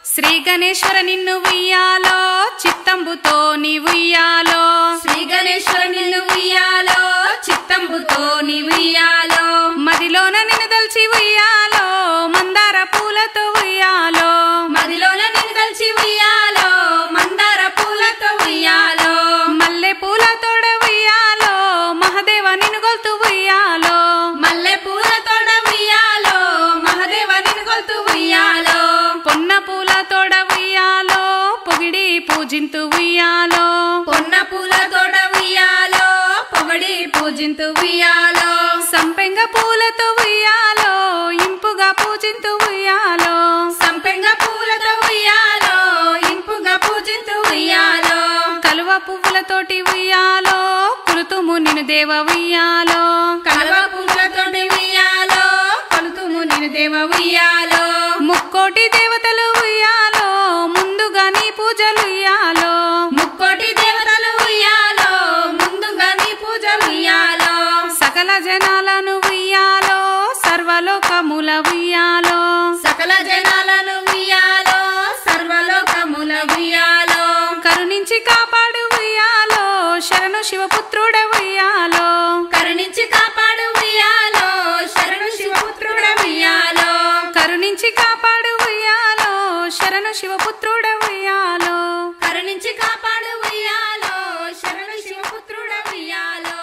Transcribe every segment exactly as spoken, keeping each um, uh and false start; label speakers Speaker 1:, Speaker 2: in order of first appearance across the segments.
Speaker 1: శ్రీ గణేశ్వర నిన్ను ఉయ్యాలో చిత్తంబుతో నీ ఉయ్యాలో
Speaker 2: శ్రీ గణేశ్వర నిన్ను ఉయ్యాలో చిత్తంబుతో నీ ఉయ్యాలో
Speaker 1: మదిలోన నిన్ను దల్చి ఉయ్యాలో మందార పూలతో ఉయ్యాలో
Speaker 2: మదిలోన నిన్ను దల్చి ఉయ్యాలో మందార పూలతో ఉయ్యాలో
Speaker 1: మల్లె పూలతోడ ఉయ్యాలో మహదేవ నిన్ను గొల్తు ఉయ్యాలో
Speaker 2: మల్లె పూలతోడ ఉయ్యాలో మహదేవ నిన్ను గొల్తు ఉయ్యాలో
Speaker 1: పొన్న పూలతోడ ఉయ్యాలో పొగిడి పూజింతు ఉయ్యాలో
Speaker 2: పొన్న పూలతోడ ఉయ్యాలో పొగడి పూజింతు ఉయ్యాలో
Speaker 1: సంపెంగ పూలతో ఉయ్యాలో ఇంపుగా పూజింతు ఉయ్యాలో
Speaker 2: సంపెంగ పూలతో ఉయ్యాలో ఇంపుగా పూజింతు ఉయ్యాలో
Speaker 1: కలువ పువ్వులతోటి ఉయ్యాలో కులుతుము నిన్ను దేవ ఉయ్యాలో
Speaker 2: కలువ పూలతోటి ఉయ్యాలో కొలుతుము నిన్ను దేవ ఉయ్యాలో
Speaker 1: ముక్కోటి దేవతలు ఉయ్యాలో ముందుగా నీ పూజలు ఉయ్యాలో
Speaker 2: ముక్కోటి దేవతలు ఉయ్యాలో ముందుగా నీ పూజలు ఉయ్యాలో
Speaker 1: సకల జనాలను ఉయ్యాలో సర్వలోకముల ఉయ్యాలో
Speaker 2: సకల జనాలను ఉయ్యాలో సర్వలోకముల ఉయ్యాలో
Speaker 1: కరుణించి కాపాడు ఉయ్యాలో శరణు శివపుత్రుడ ఉయ్యాలో
Speaker 2: కరుణించి కాపాడు ఉయ్యాలో శరణు శివపుత్రుడ ఉయ్యాలో
Speaker 1: కరుణించి కాపాడు ఉయ్యాలో శరణు శివపుత్రుడ ఉయ్యాలో
Speaker 2: కరుణించి కాపాడు ఉయ్యాలో శరణు శివపుత్రుడ ఉయ్యాలో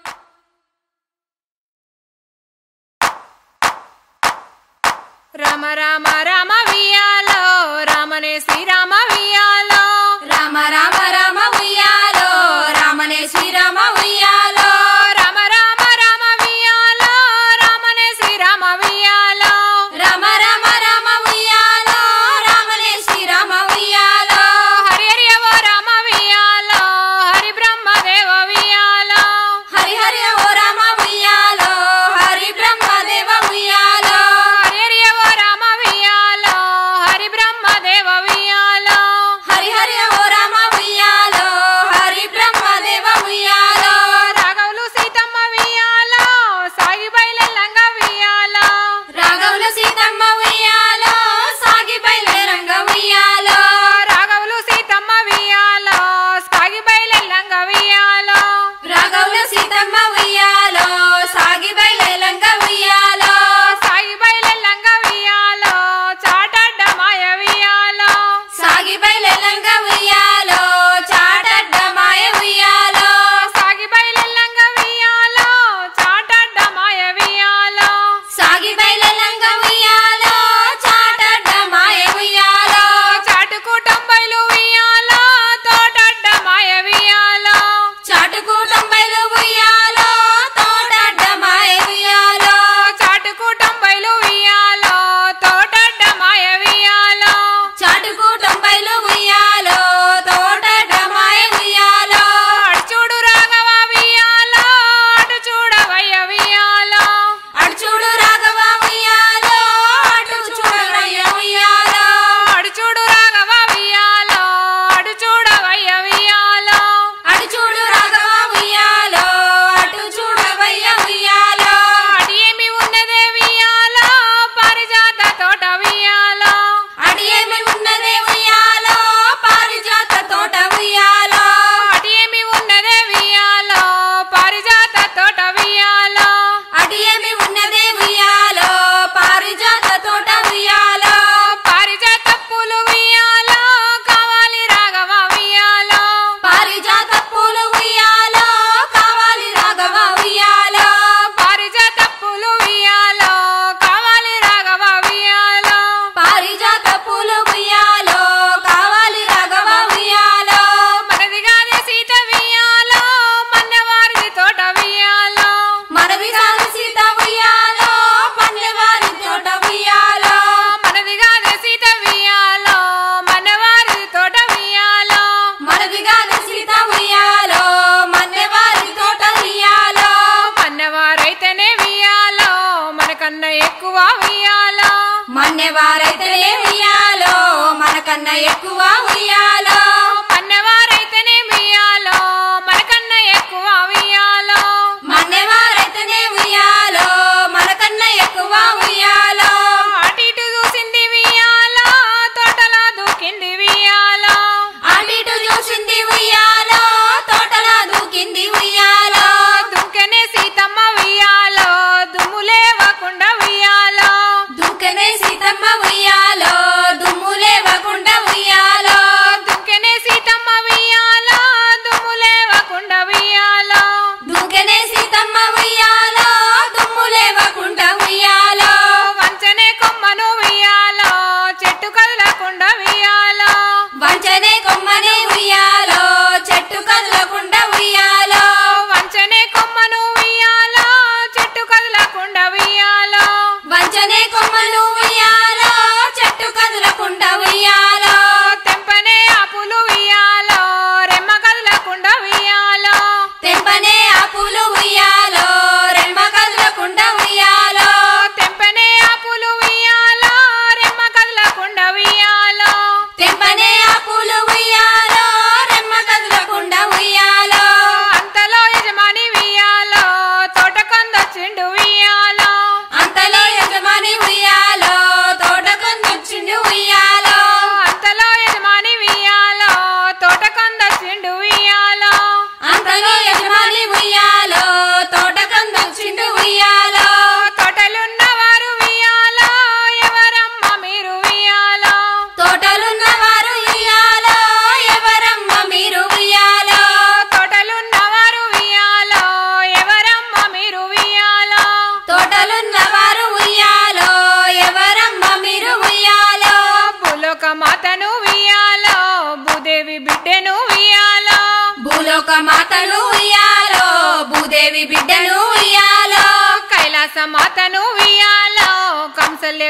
Speaker 3: రామ రామ రామ వియాలో రామనే శ్రీరామ వియాలో
Speaker 2: రామ రామ రామ ఉయ్యాలో రామనే శ్రీరామ ఉయ్యాలో
Speaker 3: రామ రామ రామ వియాలో రామనే శ్రీరామ వియాలో
Speaker 2: రామ రామ రామ ఉయ్యాలో రామనే శ్రీరామ ఉయ్యాలో
Speaker 3: హరి హరి ఓ రామ వియాలో హరి బ్రహ్మదేవ వియాలో
Speaker 2: హరి హరి ఓ రామ ఉయ్యాలో హరి బ్రహ్మదేవ ఉయ్యాలో
Speaker 3: హరి హరి ఓ రామ వియాలో హరి బ్రహ్మదేవ వియాలో
Speaker 2: హరి హరి ఓ రామ ఉయ్యాలో హరి బ్రహ్మదేవ ఉయ్యాలో
Speaker 3: రాఘవులు సీతమ్మ వియాలో సాగి బయలెల్లంగ వియాలో
Speaker 2: రాఘవుల సీతమ్మ ఉయ్యాలో సాగి బయలుదేరంగ ఉయ్యాలో
Speaker 3: రాఘవులు సీతమ్మ వియాలో సాగి బయలెల్లంగ వియాలో
Speaker 2: రాఘవుల సీతమ్మ ఉయ్యాలో సాగి బయలుదేరంగ ఉయ్యాలో
Speaker 3: సాగి బయలెల్లంగ వియాలో చాటడ్డ మాయ వియాలో
Speaker 2: సాగి బయలుదేరంగ ఉయ్యాలో చాటడ్డ మాయ ఉయ్యాలో
Speaker 3: సాగి బయలెల్లంగ వియాలో చాటడ్డ మాయ వియాలో
Speaker 2: సాగి బయలుదేరంగ ఉయ్యాలో చాటడ్డ మాయ ఉయ్యాలో
Speaker 3: చాటుకు తొంభైలు వియాలో తోటడ్డ మాయ వియాలో
Speaker 2: చాటుకు తొంభైలు ఉయ్యాలో తోటడ్డ మాయ ఉయ్యాలో
Speaker 3: చాటుకు తొంభైలు వియాలో తోటడ్డ మాయ వియాలో
Speaker 2: చాటుకు తొంభైలు ఉయ్యాలో తోటడ్డ మాయ ఉయ్యాలో
Speaker 3: అటు చూడు రాఘవ వియాలో అటు చూడవయ్య వియాలో
Speaker 2: అటు చూడు రాఘవ ఉయ్యాలో అటు చూడవయ్య ఉయ్యాలో
Speaker 3: అటు చూడు రాఘవ వియాలో అటు చూడవయ్య వియాలో
Speaker 2: అటు చూడు రాఘవ ఉయ్యాలో అటు చూడవయ్య ఉయ్యాలో
Speaker 3: అటు ఏమి ఉన్నదే వియాలో పారిజాత తోట వియాలో
Speaker 2: అటు ఏమి ఉన్నదే ఉయ్యాలో పారిజాత తోట ఉయ్యాలో
Speaker 3: అటు ఏమి ఉన్నదే వియాలో పారిజాత తోట వియాలో
Speaker 2: అటు ఏమి ఉన్నదే ఉయ్యాలో పారిజాత తోట ఉయ్యాలో
Speaker 3: పారిజాత పూలు వియాలో కావాలి రాఘవ వియాలో
Speaker 2: పారిజాత పూలు ఉయ్యాలో కావాలి రాఘవ ఉయ్యాలో
Speaker 3: పారిజాత పూలు వియాలో కావాలి రాఘవ వియాలో
Speaker 2: పారిజాత పూలు ఉయ్యాలో కావాలి రాఘవ ఉయ్యాలో
Speaker 3: మనది కాదే సీత వియాలో మన్నవారిది తోట వియాలో
Speaker 2: మనవి కాదు సీత ఉయ్యాలో పన్నెవారి తోట ఉయ్యాలో
Speaker 3: మనది కాదే సీత వియాలో మన్నవారిది తోట వియాలో
Speaker 2: మనవి కాదు సీత ఉయ్యాలో మన్నెవారి తోట ఉయ్యాలో
Speaker 3: మన్నవారైతేనే వియాలో మనకన్నా ఎక్కువ వియాలో
Speaker 2: మన్నెవారైతేనే ఉయ్యాలో మనకన్నా ఎక్కువ ఉయ్యాలో
Speaker 3: మన్నవారైతేనే వియాలో మనకన్నా ఎక్కువ వియాలో
Speaker 2: మన్నెవారైతేనే ఉయ్యాలో మనకన్నా ఎక్కువ ఉయ్యాలో
Speaker 3: అటు ఇటు చూసింది వియాలో తోటలా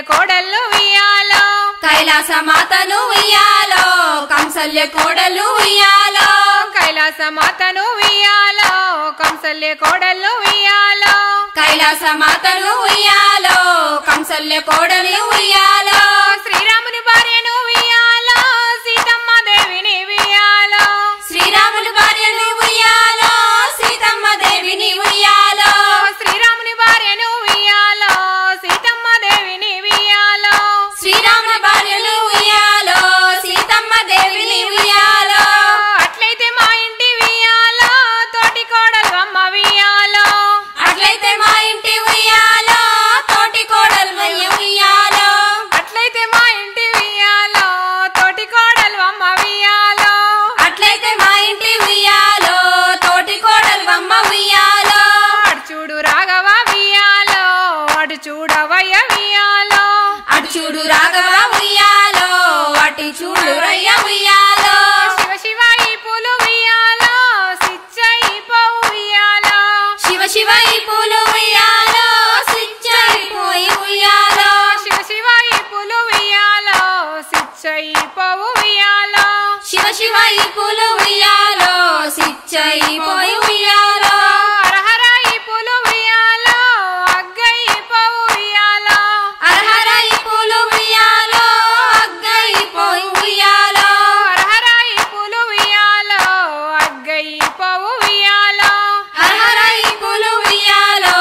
Speaker 3: కోడళ్ళు ఉయ్యాలో
Speaker 2: కైలాస మాతను ఉయ్యాలో కంసల్య కోడలు ఉయ్యాలో
Speaker 3: కైలాస మాతను ఉయ్యాలో కంసల్య కోడళ్ళు ఉయ్యాలో
Speaker 2: కైలాస మాతను ఉయ్యాలో కంసల్య కోడలు ఉయ్యాలో
Speaker 3: శ్రీరాముని భార్యను ఉయ్యాలో సీతమ్మ దేవిని ఉయ్యాలో
Speaker 2: శ్రీరాముని భార్యను ఉయ్యాలో సీతమ్మ దేవిని ఉయ్యాలో
Speaker 3: శ్రీరాముని భార్యను ఉయ్యాలో సీతమ్మ దేవిని ఉయ్యాలో
Speaker 2: శ్రీరాముని భార్యను ఉయ్యాలో సీతమ్మ దేవిని ఉయ్యాలో
Speaker 3: అట్లయితే మా ఇంటి ఉయ్యాలో తోటి కోడలు అమ్మ ఉయ్యాలో
Speaker 2: అట్లయితే మా ఇంటి ఉయ్యాలో తోటి కోడలు వయ్య ఉయ్యాలో
Speaker 3: అట్లయితే మా ఇంటి ఉయ్యాలో తోటి కోడలు అమ్మ ఉయ్యాలో
Speaker 2: అట్లయితే మా ఇంటి ఉయ్యాలో తోటి కోడలు అమ్మ ఉయ్యాలో
Speaker 3: అటు చూడు రాఘవ ఉయ్యాలో అటు చూడవయ్య ఉయ్యాలో
Speaker 2: అటు చూడు రాఘవ ఉయ్యాలో అటు చూడు రయ్య ఉయ్యాలో
Speaker 3: శివ శివ ఈ పూలు ఉయ్యాలో సిచ్చ ఈ పోవు ఉయ్యాలో
Speaker 2: శివ శివ ఈ పూలు ఉయ్యాలో సిచ్చైపోయి ఉయ్యాలో
Speaker 3: శివ శివ ఈ పూలు ఉయ్యాలో సిచ్చ ఈ పోవు ఉయ్యాలో
Speaker 2: శివ శివ ఈ పూలు ఉయ్యాలో సిచ్చైపోయి ఉయ్యాలో
Speaker 3: హరహర ఈ పూలు ఉయ్యాలో అగ్గ ఈ పోవు ఉయ్యాలో
Speaker 2: అర్హర ఈ పూలు ఉయ్యాలో అగ్గైపోయి ఉయ్యాలో
Speaker 3: హరహర ఈ పూలు ఉయ్యాలో అగ్గ ఈ పోవు ఉయ్యాలో
Speaker 2: అర్హర ఈ పూలు ఉయ్యాలో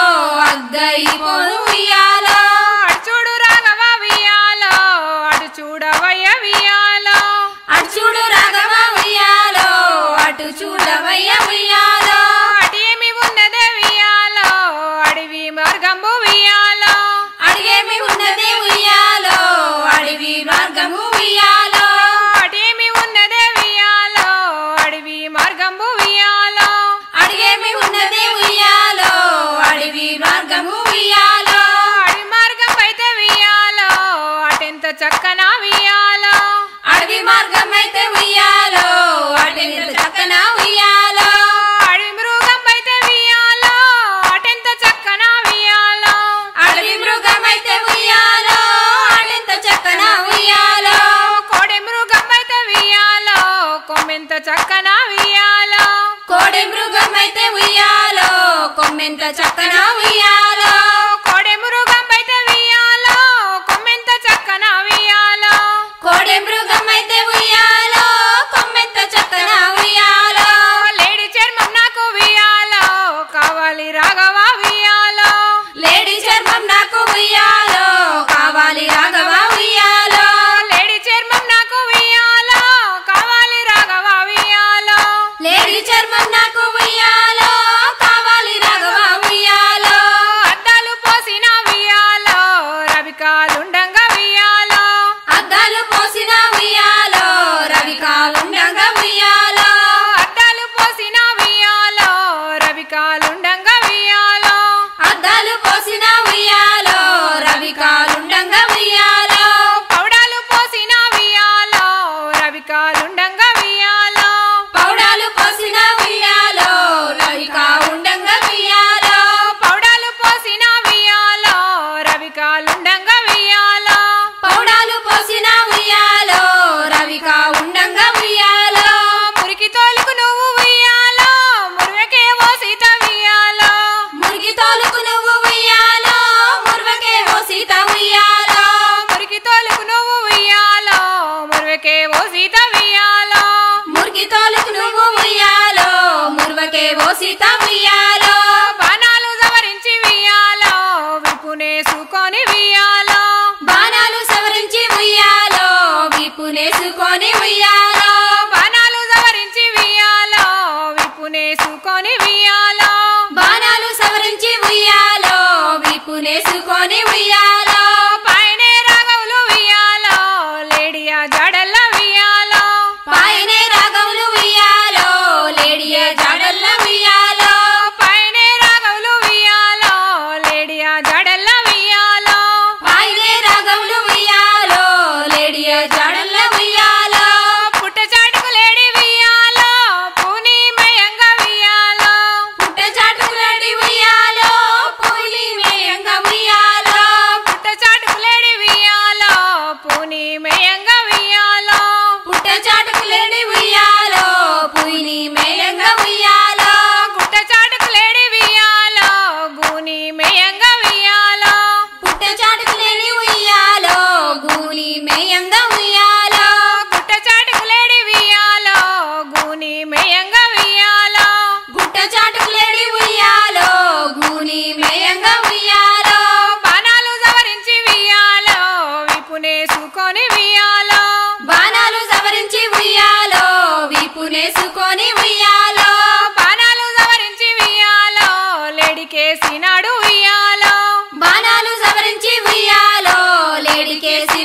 Speaker 2: అగ్గైపోయి ఉయ్యాలో
Speaker 3: అటు చూడు రాఘవ ఉయ్యాలో అటు చూడవయ్య ఉయ్యాలో
Speaker 2: అటు చూడు రాఘవ ఉయ్యాలో అటు చూడవయ్య ఉయ్యాలో
Speaker 3: అటు ఏమి ఉన్నదే ఉయ్యాలో అడవి మార్గంబు ఉయ్యాలో
Speaker 2: అడిగేమి ఉన్నదే ఉయ్యాలో అడవి మార్గము ఉయ్యాలో
Speaker 3: అటేమి ఉన్నదే ఉయ్యాలో అడవి మార్గంబు ఉయ్యాలో
Speaker 2: అడిగేమి ఉన్నదే ఉయ్యాలో అడవి మార్గము ఉయ్యాలో
Speaker 3: అడవి మార్గం అయితే ఉయ్యాలో అటెంత చక్కన ఉయ్యాలో
Speaker 2: అడవి మార్గం అయితే ఉయ్యాలో అటెంత చక్కన ఉయ్యాలో
Speaker 3: అడవి మృగం అయితే ఉయ్యాలో అటెంత చక్కన ఉయ్యాలో
Speaker 2: అడవి మృగం అయితే ఉయ్యాలో అటెంత చక్కన ఉయ్యాలో
Speaker 3: కోడె మృగం అయితే ఉయ్యాలో కొమ్మెంత చక్కన ఉయ్యాలో
Speaker 2: కోడి మృగం అయితే ఉయ్యాలో కొమ్మెంత చక్కన ఉయ్యాలో
Speaker 3: కోడె మృగం అయితే ఉయ్యాలో కొమ్మెంత చక్కన ఉయ్యాలో
Speaker 2: కోడి మృగం అయితే ఉయ్యాలో కొమ్మెంత చక్కన ఉయ్యాలో
Speaker 3: లేడి చర్మం నాకు ఉయ్యాలో కావాలి రాఘవ ఉయ్యాలో
Speaker 2: లేడీ చర్మం నాకు ఉయ్యాలో కావాలి రాఘవ ఉయ్యాలో
Speaker 3: లేడి చర్మం నాకు ఉయ్యాలో కావాలి రాఘవ ఉయ్యాలో
Speaker 2: లేడీ చర్మం నాకు ఉయ్యాలో కావాలి రాఘవ ఉయ్యాలో
Speaker 3: అద్దాలు పోసిన ఉయ్యాలో రవికాలుండంగా ఉయ్యాలో
Speaker 2: అద్దాలు పోసిన ఉయ్యాలో రవి కాలుండగా ఉయ్యాలో
Speaker 3: అద్దాలు పోసిన ఉయ్యాలో రవికాలుండంగా ఉయ్యాలో
Speaker 2: అద్దాలు పోసిన ఉయ్యాలో రవి కాలుండగా ఉయ్యాలో
Speaker 3: పౌడాలు పోసిన ఉయ్యాలో రవికాలుండంగా ఉయ్యాలో
Speaker 2: పౌడాలు పోసిన ఉయ్యాలో రవి కాలుండగా ఉయ్యాలో
Speaker 3: పౌడాలు పోసిన ఉయ్యాలో రవికాలుండంగా ఉయ్యాలో
Speaker 2: పౌడాలు పోసిన ఉయ్యాలో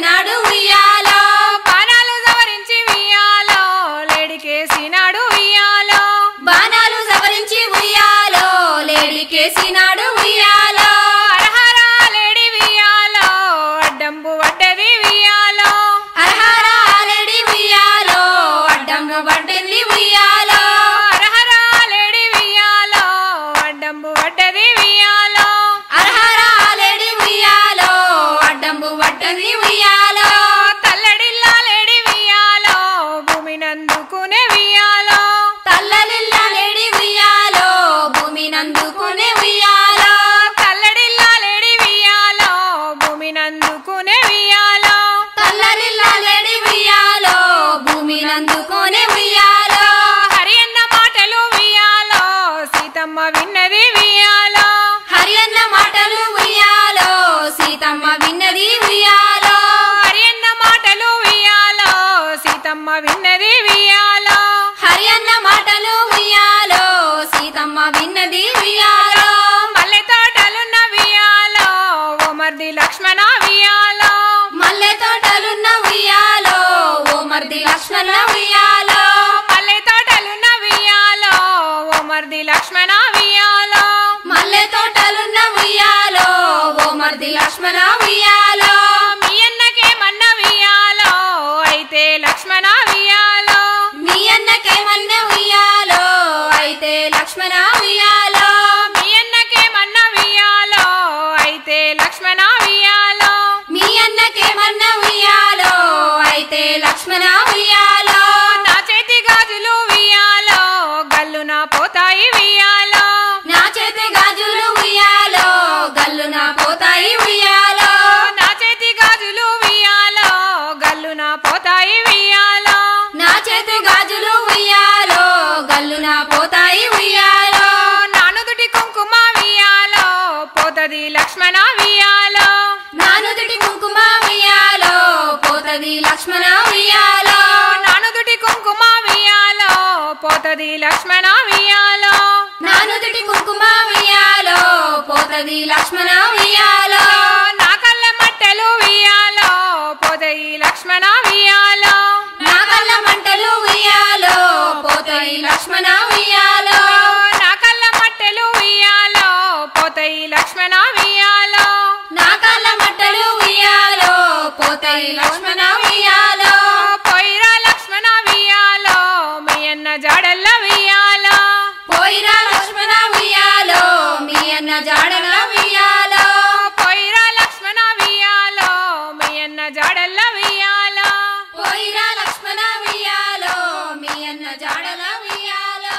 Speaker 2: లేడికేసినాడు ఉయ్యాలో
Speaker 3: బాణాలు సవరించి ఉయ్యాలో లేడికేసినాడు ఉయ్యాలో
Speaker 2: బాణాలు సవరించి ఉయ్యాలో లేడికేసినాడు ఉయ్యాలో
Speaker 3: హరహర లేడి ఉయ్యాలో అడ్డంబు వడ్డది ఉయ్యాలో
Speaker 2: హరహర లేడి ఉయ్యాలో అడ్డంబు వడ్డది ఉయ్యాలో
Speaker 3: హరహర లేడి ఉయ్యాలో అడ్డంబు వడ్డది ఉయ్యాలో
Speaker 2: హరహర లేడి ఉయ్యాలో అడ్డంబు వడ్డది ఉయ్యాలో
Speaker 3: తల్లడిల్లా లేడి ఉయ్యాలో భూమి నందుకునే ఉయ్యాలో
Speaker 2: తల్లలిల్లా లేడి ఉయ్యాలో భూమి నందుకునే ఉయ్యాలో
Speaker 3: తల్లడిల్లా లేడి ఉయ్యాలో భూమి నందుకునే ఉయ్యాలో
Speaker 2: తల్లలిల్లా లేడి ఉయ్యాలో భూమి నందుకునే ఉయ్యాలో
Speaker 3: హరి అన్న మాటలు ఉయ్యాలో సీతమ్మ విన్నది ఉయ్యాలో
Speaker 2: హరి అన్న మాటలు ఉయ్యాలో సీతమ్మ విన్నది ఉయ్యాలో
Speaker 3: హరి అన్న మాటలు ఉయ్యాలో సీతమ్మ విన్నది ఉయ్యాలో
Speaker 2: హరి అన్న మాటలు ఉయ్యాలో సీతమ్మ విన్నది ఉయ్యాలో
Speaker 3: మల్లె తోటలున్న ఉయ్యాలో ఓ మర్ది లక్ష్మణ ఉయ్యాలో
Speaker 2: మల్లె తోటలున్న ఉయ్యాలో ఓ మర్ది లక్ష్మణ ఉయ్యాలో
Speaker 3: మల్లె తోటలున్న ఉయ్యాలో ఓ మర్ది లక్ష్మణ ఉయ్యాలో
Speaker 2: మల్లె తోటలున్న ఉయ్యాలో ఓ మర్ది లక్ష్మణ ఉయ్యాలో
Speaker 3: మీ అన్నకేమన్న ఉయ్యాలో అయితే లక్ష్మణ ఉయ్యాలో
Speaker 2: మీ అన్నకేమన్న ఉయ్యాలో అయితే లక్ష్మణ ఉయ్యాలో
Speaker 3: మీ అన్నకేమన్న ఉయ్యాలో అయితే లక్ష్మణ ఉయ్యాలో
Speaker 2: మీ అన్నకేమన్న ఉయ్యాలో అయితే లక్ష్మణ ఉయ్యాలో
Speaker 3: నా చేతి గాజులు ఉయ్యాలో గల్లున పోతాయి ఉయ్యాలో
Speaker 2: నా చేతి గాజులు ఉయ్యాలో గల్లున పోతాయి ఉయ్యాలో
Speaker 3: నా చేతి గాజులు ఉయ్యాలో గల్లున పోతాయి ఉయ్యాలో
Speaker 2: నా చేతి గాజులు ఉయ్యాలో గల్లున పోతాయి ఉయ్యాలో
Speaker 3: నానుదుటి కుంకుమ ఉయ్యాలో పోతది లక్ష్మణ ఉయ్యాలో
Speaker 2: నానుదుటి కుంకుమ ఉయ్యాలో పోతది లక్ష్మణ ఉయ్యాలో
Speaker 3: నానుదుటి కుంకుమ ఉయ్యాలో పోతది లక్ష్మణ ఉయ్యాలో
Speaker 2: నానుదుటి కుంకుమ ఉయ్యాలో పోతది లక్ష్మణ ఉయ్యాలో
Speaker 3: నా కళ్ళ మట్టెలు ఉయ్యాలో పోతయి లక్ష్మణ ఉయ్యాలో
Speaker 2: నా కళ్ళ మంటలు ఉయ్యాలో పోతయి లక్ష్మణ ఉయ్యాలో
Speaker 3: నా కళ్ళ మట్టెలు ఉయ్యాలో పోతయి లక్ష్మణ ఉయ్యాలో
Speaker 2: నా కళ్ళ మట్టలు ఉయ్యాలో పోతయి లక్ష్మణ ఉయ్యాలో
Speaker 3: పోయిరా లక్ష్మణ ఉయ్యాలో మీ అన్న జాడల్ల ఉయ్యాలో
Speaker 2: పోయిరా లక్ష్మణ ఉయ్యాలో మీ అన్న జాడల ఉయ్యాలో
Speaker 3: పోయిరా లక్ష్మణ ఉయ్యాలో మీ అన్న జాడల్ల ఉయ్యాలో
Speaker 2: పోయిరా లక్ష్మణ ఉయ్యాలో మీ అన్న జాడల ఉయ్యాలో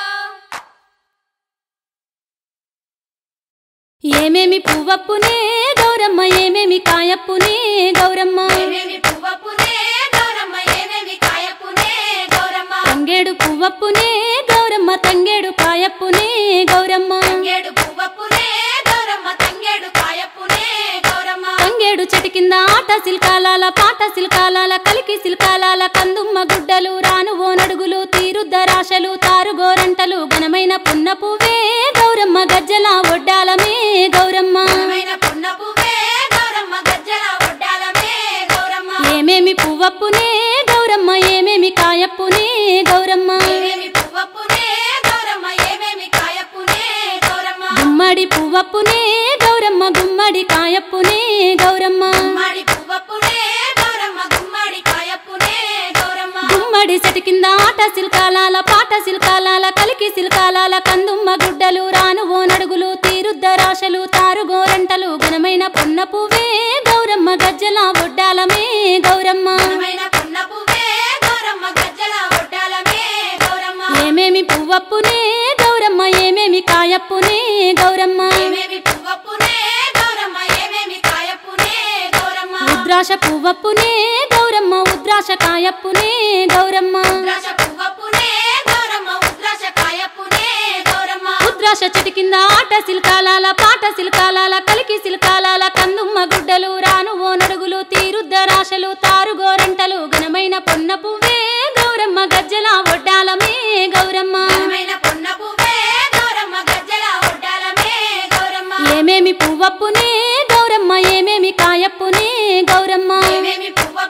Speaker 4: ఏమేమి పువ్వప్పునే గౌరమ్మ ఏమేమి కాయప్పునే గౌరమ్మ
Speaker 2: ఏమేమి పువ్వప్పునే గౌరమ్మ ఏమేమి కాయప్పునే గౌరమ్మ
Speaker 4: తంగేడు పువ్వప్పునే గౌరమ్మ తంగేడు కాయప్పునే గౌరమ్మ
Speaker 2: తంగేడు పువ్వప్పునే గౌరమ్మ తంగేడు కాయప్పునే గౌరమ్మ
Speaker 4: తంగేడు చెట్టు కింద ఆట సిల్కాలాల పాట సిల్కాలాల కలికి సిల్కాలాల కందుమ్మ గుడ్డలు రాను ఓ నడుగులు తీరుద్దరాశలు తారుగోరంటలు ఘనమైన పున్న పువ్వే గౌరమ్మ గజ్జల ఒడ్డాలమే గౌరమ్మ
Speaker 2: ఘనమైన పున్న పువ్వే గౌరమ్మ గజ్జల ఒడ్డాలమే గౌరమ్మ
Speaker 4: ఏమేమి పువ్వప్పునే గౌరమ్మ ఏమేమి కాయప్పునే గౌరమ్మ
Speaker 2: ఏమేమి పువ్వప్పునే గౌరమ్మ ఏమేమి కాయప్పునే గౌరమ్మ
Speaker 4: గుమ్మడి పువ్వప్పునే గౌరమ్మ గుమ్మడి కాయప్పునే గౌరమ్మ
Speaker 2: గుమ్మడి పువ్వప్పునే గౌరమ్మ గుమ్మడి కాయప్పునే గౌరమ్మ
Speaker 4: గుమ్మడి చెట్టు కింద ఆట సిల్కాలాల పాట సిల్కాలాల కలికి సిల్కాలాల కందుమ్మ గుడ్డలు రాను ఓ నడుగులు తీరుద్దరాశలు తారుగోరంటలు ఘనమైన పున్న పువ్వే గౌరమ్మ గజ్జల ఒడ్డాలమే గౌరమ్మ
Speaker 2: ఘనమైన పున్న పువ్వే గౌరమ్మ గజ్జల ఒడ్డాలమే గౌరమ్మ
Speaker 4: ఏమేమి ఏమేమి పువ్వప్పునే గౌరమ్మ ఏమేమి కాయప్పునే గౌరమ్మ
Speaker 2: ఏమేమి పువ్వప్పునే గౌరమ్మ ఏమేమి కాయప్పునే గౌరమ్మ
Speaker 4: ఉద్రాశ పువ్వప్పునే గౌరమ్మ ఉద్రాశ కాయప్పునే గౌరమ్మ
Speaker 2: ఉద్రాశ పువ్వప్పునే గౌరమ్మ ఉద్రాశ కాయప్పునే గౌరమ్మ
Speaker 4: ఉద్రాశ చెట్టు కింద ఆట సిల్కాలాల పాట సిల్కాలాల కలికి సిల్కాలాల కందుమ్మ గుడ్డలు రాను ఓ నడుగులు తీరుద్దరాశలు తారుగోరంటలు ఘనమైన పొన్న పువ్వే గౌరమ్మ గజ్జల ఒడ్డాలమే గౌరమ్మ
Speaker 2: ఘనమైన పొన్న పువ్వే గౌరమ్మ గజ్జల ఒడ్డాలమే గౌరమ్మ
Speaker 4: ఏమేమి పువ్వప్పునే గౌరమ్మ ఏమేమి కాయప్పునే గౌరమ్మ
Speaker 2: ఏమేమి పువ్వ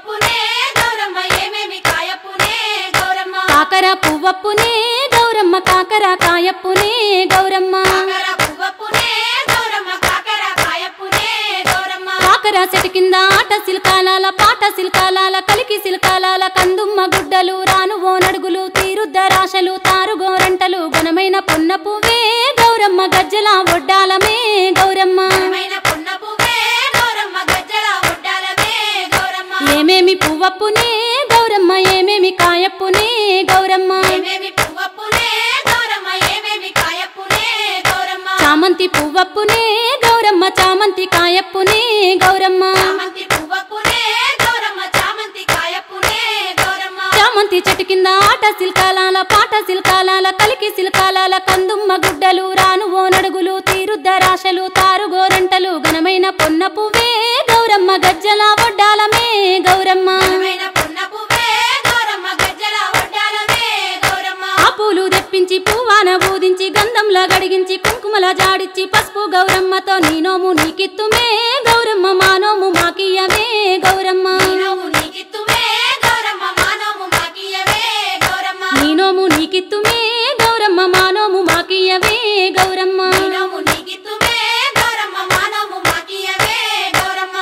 Speaker 4: పువ్వప్పునే గౌరమ్మ కాకర కాయప్పునే గౌరమ్మ
Speaker 2: కాకర పువ్వప్పునే గౌరమ్మ కాకర కాయప్పునే గౌరమ్మ
Speaker 4: కాకర చెట్టు కింద ఆట సిల్కాలాల పాట సిల్కాలాల కలికి సిల్కాలాల కందుమ్మ గుడ్డలు రాను ఓ నడుగులు తీరుద్దరాశలు తారుగోరంటలు గుణమైన పున్న పువ్వే గౌరమ్మ గజ్జల ఒడ్డాలమే గౌరమ్మ
Speaker 2: పున్న పువ్వే గౌరమ్మ గజ్జల ఒడ్డాలమే గౌరమ్మ
Speaker 4: ఏమేమి పువ్వప్పునే గౌరమ్మ ఏమేమి కాయప్పునే గౌరమ్మ
Speaker 2: ఏమేమి పువ్వప్పునే గౌరమ్మ ఏమేమి కాయప్పునే గౌరమ్మ
Speaker 4: చామంతి పువ్వప్పునే గౌరమ్మ చామంతి కాయప్పునే గౌరమ్మ
Speaker 2: చామంతి పువ్వప్పునే గౌరమ్మ చామంతి కాయప్పునే గౌరమ్మ
Speaker 4: చామంతి చెట్టు కింద ఆట సిల్కాలాల పాట సిల్కాలాల కలికి సిల్కాలాల కందుమ్మ గుడ్డలు రాను ఓ నడుగులు తీరుద్దరాశలు తారుగోరంటలు ఘనమైన పొన్న పువ్వే గౌరమ్మ గజ్జల ఒడ్డాలమే గౌరమ్మ
Speaker 2: పున్న పువ్వే గౌరమ్మ గజ్జల ఒడ్డాలమే గౌరమ్మ
Speaker 4: ఆ పూలు తెప్పించి పువ్వాన బూదించి గంధంలా గడిగించి కుంకుమల జాడిచ్చి పసుపు గౌరమ్మతో నీ నోము నీకిత్తుమే గౌరమ్మ మా నోము మాకియవే గౌరమ్మ
Speaker 2: నోము నీకిత్తుమే గౌరమ్మ మా నోము మాకియవే గౌరమ్మ
Speaker 4: నీ నోము నీకిత్తుమే గౌరమ్మ మా నోము మాకియవే గౌరమ్మ
Speaker 2: నోము నీకిత్తుమే గౌరమ్మ మా నోము మాకియవే గౌరమ్మ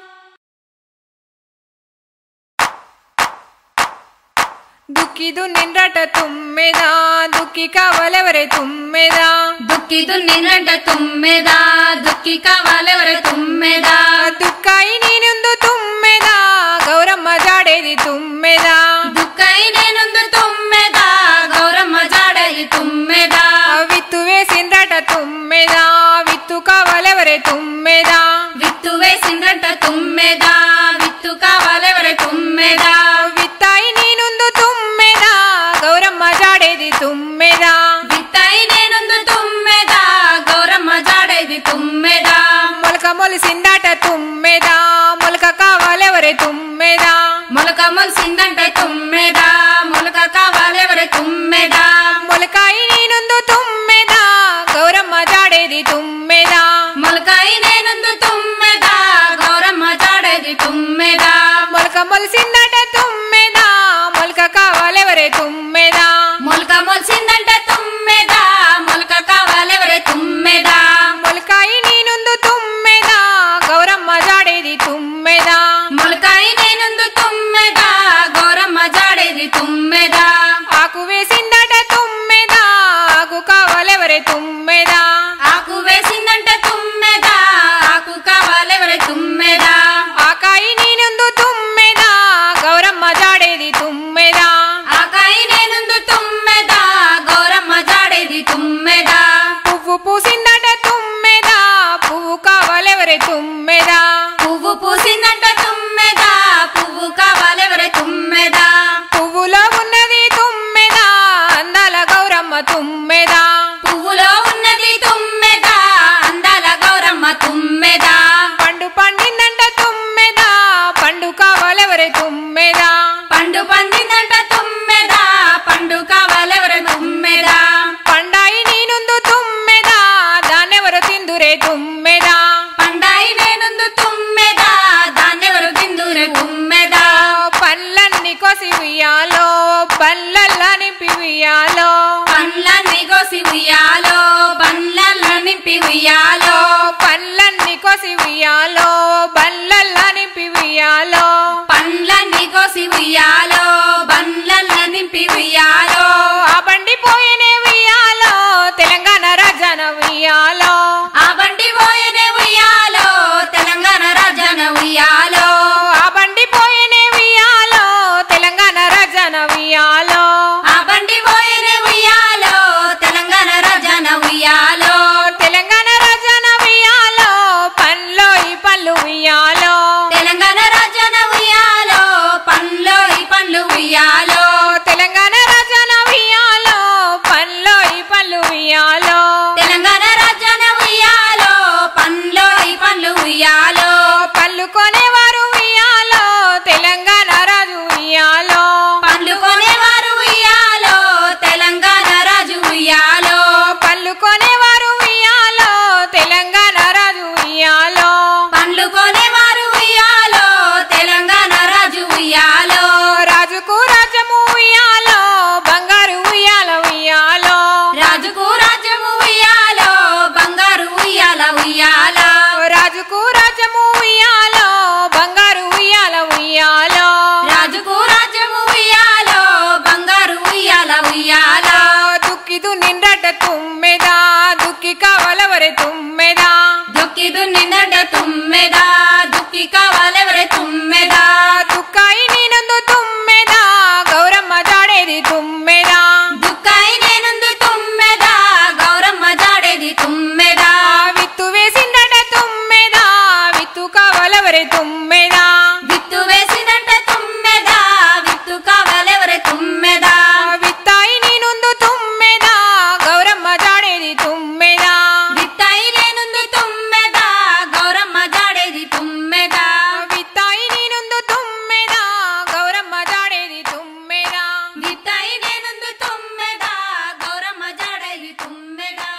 Speaker 3: దుఃఖిదు నిండ్రట తుమ్మెద దుఃఖి కావాలెవరే తుమ్మెద
Speaker 1: దుఃఖిదు నిన్నట తుమ్మెద దుఃఖి కావాలెవరే తుమ్మెద
Speaker 3: దుఃఖాయి నేనుందు తుమ్మెద గౌరమ్మ జాడేది తుమ్మెద
Speaker 1: దుఃఖై నేనుందు తుమ్మెద గౌరమ్మ జాడది తుమ్మెద
Speaker 3: విత్తు వేసిండ్రట తుమ్మెద విత్తు కావాలెవరే తుమ్మెద
Speaker 1: విత్తు వేసిండ్రట తుమ్మెద విత్తు కావాలెవరే తుమ్మెద
Speaker 3: విత్తాయి నేనుందు తుమ్మెద గౌరమ్మ జాడేది తుమ్మెద
Speaker 1: విత్తై నేనుందు తుమ్మెద గౌరమ్మ జాడది తుమ్మెద
Speaker 3: మొలక మొలిసిందట తుమ్మెద మొలక కావాలెవరే తుమ్మెద
Speaker 1: మొలక మొలిసిందంట తుమ్మెద మొలక కావాలెవరే తుమ్మెద
Speaker 3: మొలకాయి నేనుందు తుమ్మెద గౌరమ్మ జాడేది తుమ్మెద
Speaker 1: మొలకాయి నేనుందు తుమ్మెద గౌరమ్మ జాడది తుమ్మెద
Speaker 3: మొలక మొలిసిందట తుమ్మెద మొలక కావాలెవరే తుమ్మెద
Speaker 1: మొలక మొలిసిందంట తుమ్మెద మొలక కావాలెవరే తుమ్మెద
Speaker 3: మొలకాయి నేనుందు తుమ్మెద గౌరమ్మ జాడేది తుమ్మెద
Speaker 1: మొలకాయి నేనుందు తుమ్మెద గౌరమ్మ జాడేది తుమ్మెద
Speaker 3: ఆకు వేసిందట తుమ్మెద ఆకు కావాలెవరే తుమ్మెద
Speaker 1: ఆకు వేసిందంట తుమ్మెద ఆకు కావాలెవరే తుమ్మెద
Speaker 3: ఆకాయి నేనుందు తుమ్మెద గౌరమ్మ జాడేది తుమ్మెద
Speaker 1: ఆకాయి నేనుందు తుమ్మెద గౌరమ్మ జాడేది తుమ్మెద
Speaker 3: పువ్వు పూసిందట తుమ్మెద పువ్వు కావాలెవరే తుమ్మెద
Speaker 1: పువ్వు పూసిందంట తుమ్మెద పువ్వు కావాలెవరే తుమ్మెద
Speaker 3: పువ్వులో ఉన్నది తుమ్మెద అందాల గౌరమ్మ తుమ్మెద
Speaker 1: పువ్వులో ఉన్నది తుమ్మెద అందాల గౌరమ్మ తుమ్మెద
Speaker 3: పండు పండిందంట తుమ్మెద పండు కావాలెవరే తుమ్మెద
Speaker 1: పండు పండిందంట తుమ్మెద పండు కావాలెవరే తుమ్మెద
Speaker 3: పండాయి నేనుందు తుమ్మెద దాన్నెవరు తిందురే తుమ్మెద
Speaker 1: పండాయి నేనుందు తుమ్మెద దాన్నెవరు తిందురే తుమ్మెద
Speaker 3: పళ్ళన్ని కొసి ఉయ్యాలో పళ్ళల్లా నింపి ఉయ్యాలో
Speaker 1: పండ్లన్నీ కోసి ఉయ్యాలో పండ్లల్లో నింపి ఉయ్యాలో
Speaker 3: పళ్ళన్ని కొసి ఉయ్యాలో బల్లల్లా నింపి ఉయ్యాలో
Speaker 1: పండ్లన్నీ కోసి ఉయ్యాలో బండ్లల్లో నింపి ఉయ్యాలో
Speaker 3: ఆ బండి పోయేనే ఉయ్యాలో తెలంగాణ రాజాన ఉయ్యాలో
Speaker 1: ఆ బండి పోయేనే ఉయ్యాలో తెలంగాణ రాజాన ఉయ్యాలో
Speaker 3: ఆ బండి పోయేనే ఉయ్యాలో తెలంగాణ రాజాన ఉయ్యాలో
Speaker 1: ఆ బండి పోయేనే ఉయ్యాలో తెలంగాణ రాజాన ఉయ్యాలో
Speaker 3: తెలంగాణ రాజాన ఉయ్యాలో పనిలో ఈ పళ్ళు ఉయ్యాలో
Speaker 1: తెలంగాణ రాజాన ఉయ్యాలో పండ్లో ఈ పండ్లు ఉయ్యాలో
Speaker 3: తెలంగాణ రాజాన ఉయ్యాలో పనిలో ఈ పళ్ళు ఉయ్యాలో
Speaker 1: తెలంగాణ రాజాన ఉయ్యాలో పండ్లో ఈ పండ్లు ఉయ్యాలో
Speaker 3: పళ్ళు కొనేవారు ఉయ్యాలో తెలంగాణ రాజు ఉయ్యాలో
Speaker 1: పండ్లు కొనేవారు
Speaker 3: కావాలెవరే తుమ్మెదా
Speaker 1: దుక్కి దున్నిందంటే తుమ్మెదా దుక్కి కావాలెవరే తుమ్మెదా
Speaker 3: దుక్కాయి నేనందు తుమ్మెదా గౌరమ్మ జాడేది తుమ్మెదా
Speaker 1: దుక్కాయి నేనందు తుమ్మెదా గౌరమ్మ జాడేది తుమ్మెదా
Speaker 3: విత్తు వేసిందట తుమ్మెదా విత్తు కావాలెవరే తుమ్మెదా
Speaker 1: విత్తు వేసిందంటే తుమ్మెదా విత్తు కావాలెవరే తుమ్మెదా
Speaker 3: విత్తాయి నేనుందు తుమ్మెదా గౌరమ్మ జాడేది తుమ్మెదా
Speaker 1: విత్తాయి నేనుందు తుమ్మెదా గౌరమ్మ జాడేది తుమ్మెదా
Speaker 3: విత్తాయి నేనుందు తుమ్మెదా గౌరమ్మ జాడేది తుమ్మెదా
Speaker 1: విత్తాయి నేనుందు తుమ్మెదా గౌరమ్మ జాడేది తుమ్మెదా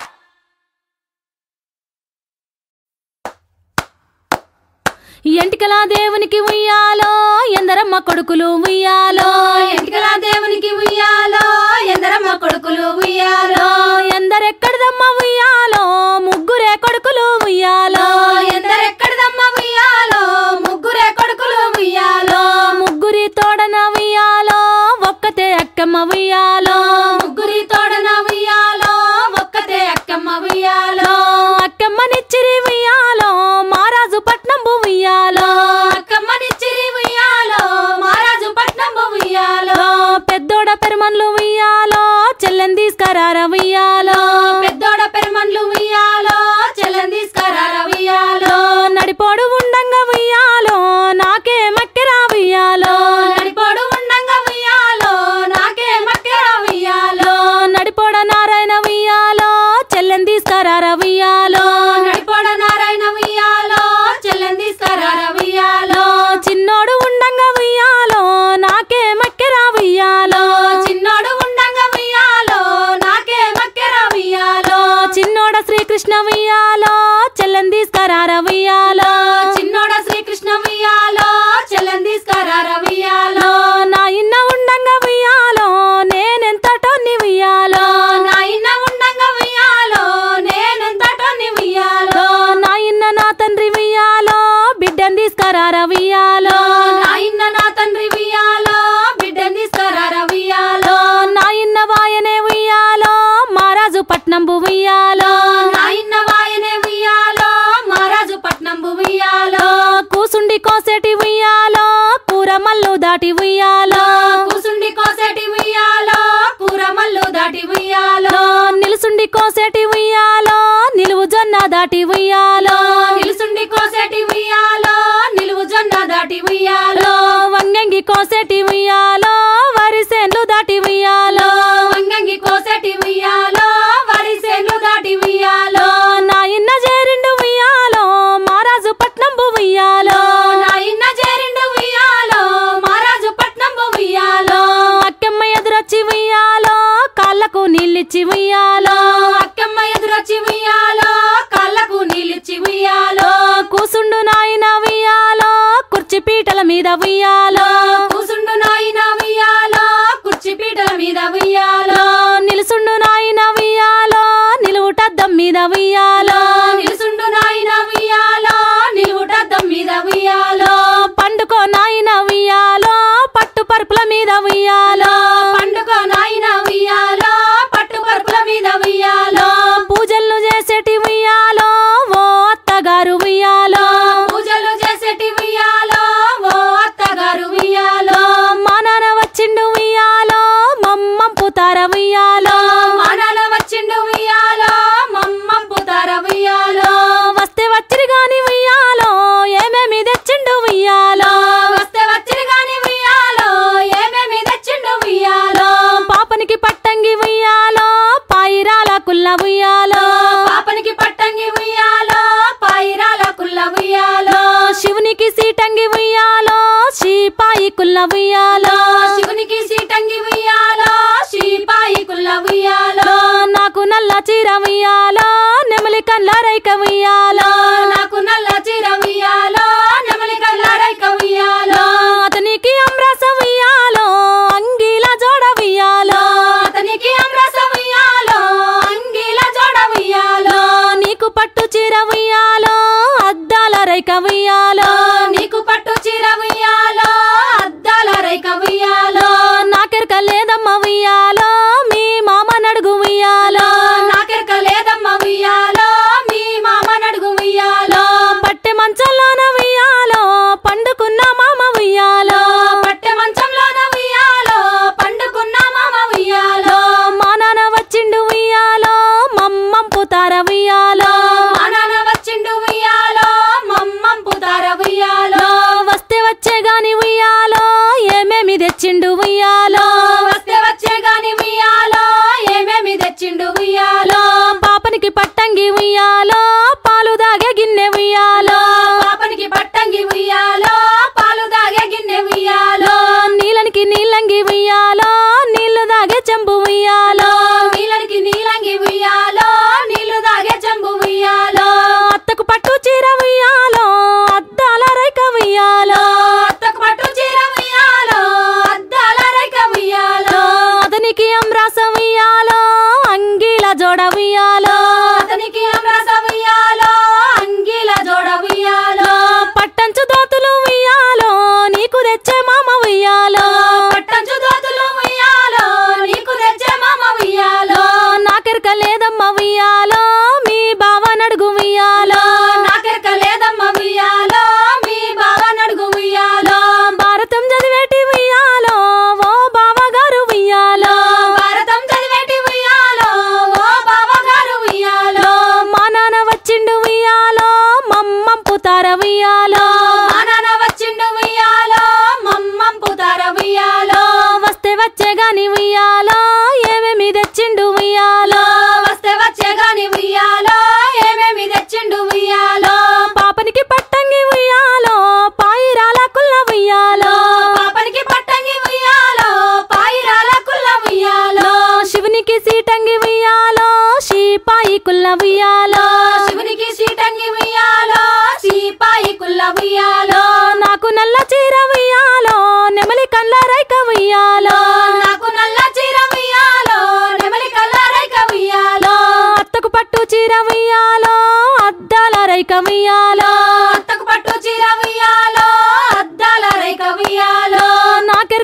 Speaker 4: ఎంటికలా దేవునికి ఉయ్యాలో ఎందరమ్మ కొడుకులు ఉయ్యాలో
Speaker 1: ఎంటికల దేవునికి ఉయ్యాలో ఎందరమ్మ కొడుకులు ఉయ్యాలో
Speaker 4: ఎందరెక్కడిదమ్మ ఉయ్యాలో ముగ్గురే కొడుకులు ఉయ్యాలో
Speaker 1: ఎందరెక్కడిదమ్మ ఉయ్యాలో ముగ్గురే కొడుకులు ఉయ్యాలో
Speaker 4: ముగ్గురి తోడన ఉయ్యాలో ఒక్కతే అక్కమ్మ ఉయ్యాలో
Speaker 1: ముగ్గురి తోడన ఉయ్యాలో ఒక్కతే అక్కమ్మ ఉయ్యాలో
Speaker 4: అక్కమ్మనిచ్చిరి ఉయ్యాలో మారాజు పట్నం ఉయ్యాలో
Speaker 1: అక్కమ్మనిచ్చిరి ఉయ్యాలో మహారాజు పట్నం ఉయ్యాలో
Speaker 4: పెద్దోడ పెరుమన్లు ఉయ్యాలో చెల్లెం తీసుకరార ఉయ్యాలో
Speaker 1: పెద్దోడ పెరుమన్లు ఉయ్యాలో చెల్లని తీసుకురార ఉయ్యాలో
Speaker 4: నడిపోడు ఉండంగా ఉయ్యాలో నాకే మక్కెరా ఉయ్యాలో
Speaker 1: నడిపోడు ఉండంగా ఉయ్యాలో నాకే మక్కెర ఉయ్యాలో
Speaker 4: నడిపోడ నారాయణ ఉయ్యాలో చెల్లెం తీసుకరార ఉయ్యాలో
Speaker 1: నడిపోడ నారాయణ ఉయ్యాలో చెల్లని తీసుకురార ఉయ్యాలో
Speaker 4: చిన్నోడు ఉండంగా ఉయ్యాలో నాకే మక్కెరా ఉయ్యాలో
Speaker 1: చిన్నోడు ఉండంగా ఉయ్యాలో నాకే మక్కెర ఉయ్యాలో
Speaker 4: చిన్నోడ శ్రీకృష్ణ ఉయ్యాలో చెల్లెం తీసుకరార ఉయ్యాలో
Speaker 1: చిన్నోడ శ్రీకృష్ణ ఉయ్యాలో చెల్లని తీసుకురార ఉయ్యాలో
Speaker 4: నా ఇన్న ఉండంగా ఉయ్యాలో నేనెంతటోని ఉయ్యాలో
Speaker 1: నా ఇన్న ఉండంగా ఉయ్యాలో నేనెంతటోని ఉయ్యాలో
Speaker 4: నా ఇన్న నా తండ్రి ఉయ్యాలో బిడ్డని తీసుకరార ఉయ్యాలో
Speaker 1: నా ఇన్న నా తండ్రి ఉయ్యాలో బిడ్డని తీసుకురార ఉయ్యాలో
Speaker 4: నా ఇన్న వాయనే ఉయ్యాలో మారాజు పట్నం ఉయ్యాలో
Speaker 1: నా ఇన్న వాయనే ఉయ్యాలో మహారాజు పట్నం ఉయ్యాలో
Speaker 4: కూసుండి కోసేటి ఉయ్యాలో కూర మల్లు దాటి ఉయ్యాలో
Speaker 1: కూసుండి కోసేటి ఉయ్యాలో కూర మల్లు దాటి ఉయ్యాలో
Speaker 4: నిలుసుండి కోసేటి ఉయ్యాలో నిలువు జొన్న దాటి ఉయ్యాలో
Speaker 1: నిలుసుండి కోసేటి ఉయ్యాలో నిలువు జొన్న దాటి ఉయ్యాలో
Speaker 4: వంగంగి కోసేటి ఉయ్యాలో వరిసేన్లు దాటి ఉయ్యాలో
Speaker 1: వంగంగి కోసేటి ఉయ్యాలో వరి సేన్లు దాటి ఉయ్యాలో
Speaker 4: నా ఇన్న చేరిండు ఉయ్యాలో మారాజు పట్నం ఉయ్యాలో
Speaker 1: నా ఇన్న చేరిండు ఉయ్యాలో మహారాజు పట్నం ఉయ్యాలో
Speaker 4: అక్కమ్మ ఎదురొచ్చి ఉయ్యాలో కాళ్ళకు నీళ్ళిచ్చి ఉయ్యాలో
Speaker 1: అక్కమ్మ ఎదురొచ్చి ఉయ్యాలో కాళ్ళకు నీళ్ళిచ్చి ఉయ్యాలో
Speaker 4: కూసుండు నాయన ఉయ్యాలో కుర్చీ పీటల మీద ఉయ్యాలో
Speaker 1: కూసుండు నాయన ఉయ్యాలో కుర్చీ పీటల మీద ఉయ్యాలో
Speaker 4: నిలుసుండు నాయన ఉయ్యాలో నిలువుటద్దం మీద ఉయ్యాలో
Speaker 1: నిలుసుండు నాయన ఉయ్యాలో నిలువుటద్దం మీద ఉయ్యాలో
Speaker 4: పండుకో నాయన ఉయ్యాలో పట్టు పరుపుల మీద ఉయ్యాలో
Speaker 1: పండుగ నాయన ఉయ్యాలో పట్టు పరుపుల మీద ఉయ్యాలో
Speaker 4: పూజలు చేసేటి ఉయ్యాలో ఓ అత్తగారు ఉయ్యాలో
Speaker 1: పూజలు చేసేటి ఉయ్యాలో ఓ అత్తగారు ఉయ్యాలో
Speaker 4: మా నాన్న వచ్చిండు ఉయ్యాలో మమ్మం పుతార ఉయ్యాలో
Speaker 1: మానాల వచ్చిండు ఉయ్యాలో మమ్మం పుతార ఉయ్యాలో
Speaker 4: వస్తే వచ్చిరి గాని ఉయ్యాలో ఏమేమి తెచ్చిండు ఉయ్యాలో
Speaker 1: వస్తే వచ్చిరి గాని ఉయ్యాలో ఏమేమి తెచ్చిండు ఉయ్యాలో
Speaker 4: పాపనికి పట్టంగి ఉయ్యాలో పాయిరాల కుల్ల ఉయ్యాలో
Speaker 1: పాపనికి పట్టంగి ఉయ్యాలో పాయిరాల కుల్ల ఉయ్యాలో
Speaker 4: శివునికి సీటంగి ఉయ్యాలో శ్రీపాయి కుల్ల ఉయ్యాలో
Speaker 1: శివునికి సీటంగి ఉయ్యాలో శ్రీపాయి కుల్ల ఉయ్యాలో
Speaker 4: నాకు నల్ల చీర ఉయ్యాలో నెమలి కళ్ళ రైక ఉయ్యాలో
Speaker 1: నాకు నల్ల చీర ఉయ్యాలో నెమలి కళ్ళ రైక ఉయ్యాలో
Speaker 4: అతనికి అమ్రస ఉయ్యాలో అంగీల జోడ ఉయ్యాలో
Speaker 1: అతనికి అమ్రస ఉయ్యాలో అంగీల జోడ ఉయ్యాలో
Speaker 4: నీకు పట్టు చీర ఉయ్యాలో అద్దాల రైక ఉయ్యాలో
Speaker 1: నీకు పట్టు చీర ఉయ్యాలో అద్దాల రైక ఉయ్యాలో
Speaker 4: నాకెరక లేదమ్మ ఉయ్యాలో మీ మామ నడుగు ఉయ్యాలో
Speaker 1: నాకెరక లేదమ్మ ఉయ్యాలో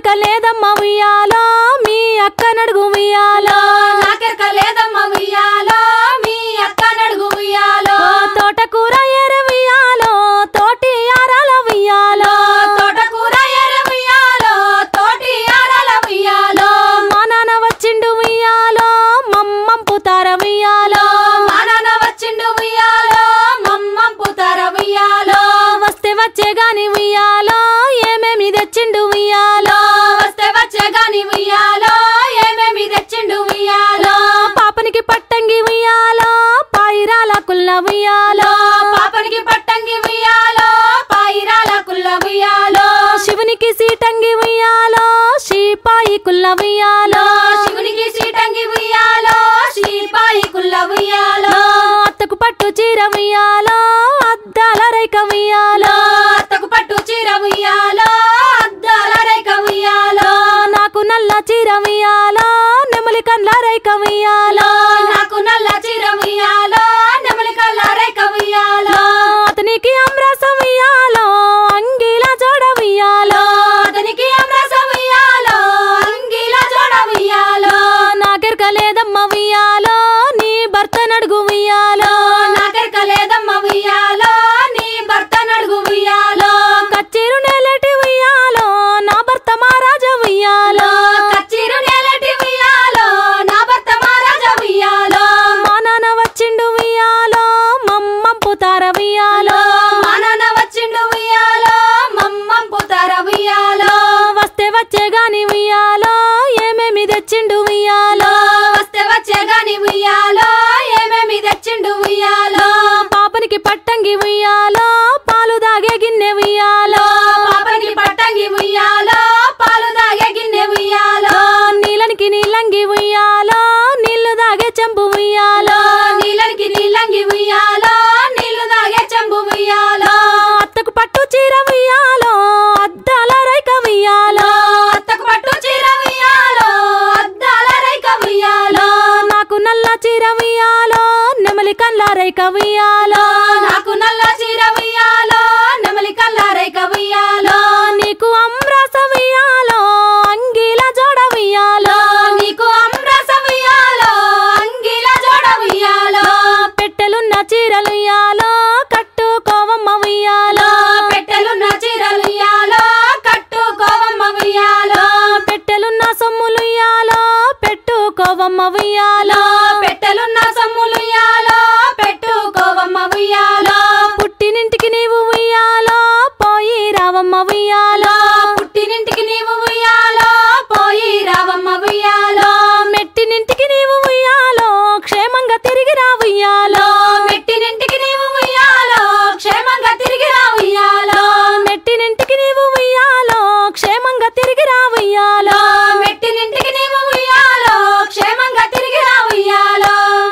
Speaker 4: నాకెరక లేదమ్మ ఉయ్యాలో మీ అక్క నడుగు ఉయ్యాలో
Speaker 1: నాకెరక లేదమ్మ ఉయ్యాలో మీ అక్క నడుగు ఉయ్యాలో
Speaker 4: తోటకూర ఎర ఉయ్యాలో తోటి ఆరాల ఉయ్యాలో
Speaker 1: తోటకూర ఎర ఉయ్యాలో తోటి ఆరాల ఉయ్యాలో
Speaker 4: మా నాన్న వచ్చిండు ఉయ్యాలో మమ్మం పుతార ఉయ్యాలో
Speaker 1: మా నాన్న వచ్చిండు ఉయ్యాలో మమ్మం పుతార ఉయ్యాలో
Speaker 4: వస్తే వచ్చే గాని ఉయ్యాలో ఏమేమి తెచ్చిండు ఉయ్యాలో
Speaker 1: వస్తే వచ్చే గాని ఉయ్యాలో ఏమేమి తెచ్చిండు ఉయ్యాలో
Speaker 4: పాపనికి పట్టంగి ఉయ్యాలో పాయిరాల కుల్ల ఉయ్యాలో
Speaker 1: పాపనికి పట్టంగి ఉయ్యాలో పాయిరాల కుల్ల ఉయ్యాలో
Speaker 4: శివునికి సీటంగి ఉయ్యాలో శ్రీపాయి కుల్ల ఉయ్యాలో
Speaker 1: శివునికి సీటంగి ఉయ్యాలో శ్రీపాయి కుల్ల ఉయ్యాలో
Speaker 4: అత్తకు పట్టు చీర ఉయ్యాలో అద్దాల రైక ఉయ్యాలో
Speaker 1: అత్తకు పట్టు చీర ఉయ్యాలో అద్దాల రేఖ ఉయ్యాలో
Speaker 4: నాకు నల్ల చీర ఉయ్యాలో నెమలి కండ్ల రైక ఉయ్యాలో
Speaker 1: నాకు నల్ల చీర ఉయ్యాలో నెమలి కళ్ళ రేఖ ఉయ్యాలో
Speaker 4: అతనికి అమ్రాసం ఉయ్యాలో అంగిల జోడ ఉయ్యాలో
Speaker 1: అతనికి అమరస ఉయ్యాలో అంగిల జోడ ఉయ్యాలో
Speaker 4: నాకెరక లేదమ్మ ఉయ్యాలో నీ భర్త నడుగు ఉయ్యాలో
Speaker 1: నాకెరక లేదమ్మ ఉయ్యాలో నీ భర్త నడుగు ఉయ్యాలో
Speaker 4: కచ్చిరు నేలటి ఉయ్యాలో నా భర్త మహారాజ ఉయ్యాలో
Speaker 1: కచ్చిరు నేలటి ఉయ్యాలో నా భర్త మహారాజ ఉయ్యాలో
Speaker 4: మా నాన్న వచ్చిండు ఉయ్యాలో మమ్మం పుతార ఉయ్యాలో
Speaker 1: మా నాన్న వచ్చిండు ఉయ్యాలో మమ్మం పుతార ఉయ్యాలో
Speaker 4: వస్తే వచ్చే గాని ఉయ్యాలో ఏమేమి తెచ్చిండు ఉయ్యాలో
Speaker 1: వస్తే వచ్చే గాని ఉయ్యాలో ఏమేమి తెచ్చిండు ఉయ్యాలో
Speaker 4: పాపనికి పట్టంగి ఉయ్యాలో పాలు దాగే గిన్నె ఉయ్యాలో
Speaker 1: పాపనికి పట్టంగి ఉయ్యాలో పాలు దాగే గిన్నె ఉయ్యాలో
Speaker 4: నీళ్ళనికి నీళ్ళంగి ఉయ్యాలో నీళ్లు దాగే చెంబు ఉయ్యాలో
Speaker 1: నీళ్ళకి నీళ్ళంగి ఉయ్యాలో నీళ్లు దాగే చెంబు ఉయ్యాలో
Speaker 4: అత్తకు పట్టు చీర ఉయ్యాలో అద్దాల రైక ఉయ్యాలో
Speaker 1: అత్తకు పట్టు చీర ఉయ్యాలో అద్దాల రేఖ ఉయ్యాలో
Speaker 4: నాకు నల్ల చీర ఉయ్యాలో నెమలి కండ్ల రైక ఉయ్యాలో
Speaker 1: నాకు నల్ల చీర ఉయ్యాలో నెమలి కళ్ళ రేఖ ఉయ్యాలో
Speaker 4: నీకు అమ్రాస ఉయ్యాలో అంగిల జోడ ఉయ్యాలో
Speaker 1: నీకు అమరస ఉయ్యాలో అంగిల జోడ ఉయ్యాలో
Speaker 4: పెట్టెలున్న చీరలు ఉయ్యాలో కట్టుకోవమ్మ ఉయ్యాలో
Speaker 1: పెట్టెలున్న చీరలు ఉయ్యాలో కట్టుకోవమ్మ ఉయ్యాలో
Speaker 4: పెట్టెలున్న సొమ్ములు ఉయ్యాలో పెట్టుకోవమ్మ ఉయ్యాలో
Speaker 1: పెట్టెలున్న సొమ్ములు ఉయ్యాలో పెట్టుకోవమ్మ ఉయ్యాలో
Speaker 4: పుట్టినింటికి నీవు ఉయ్యాలో పోయి రావమ్మ ఉయ్యాలో
Speaker 1: పుట్టినింటికి నీవు ఉయ్యాలో పోయి రావమ్మ ఉయ్యాలో
Speaker 4: మెట్టినింటికి నీవు ఉయ్యాలో క్షేమంగా తిరిగి రా ఉయ్యాలో
Speaker 1: మెట్టినింటికి నీవు ఉయ్యాలో క్షేమంగా తిరిగి రా ఉయ్యాలో
Speaker 4: మెట్టినింటికి నీవు ఉయ్యాలో క్షేమంగా తిరిగి రా ఉయ్యాలో
Speaker 1: మెట్టినింటికి నీవు ఉయ్యాలో క్షేమంగా తిరిగి రా ఉయ్యాలో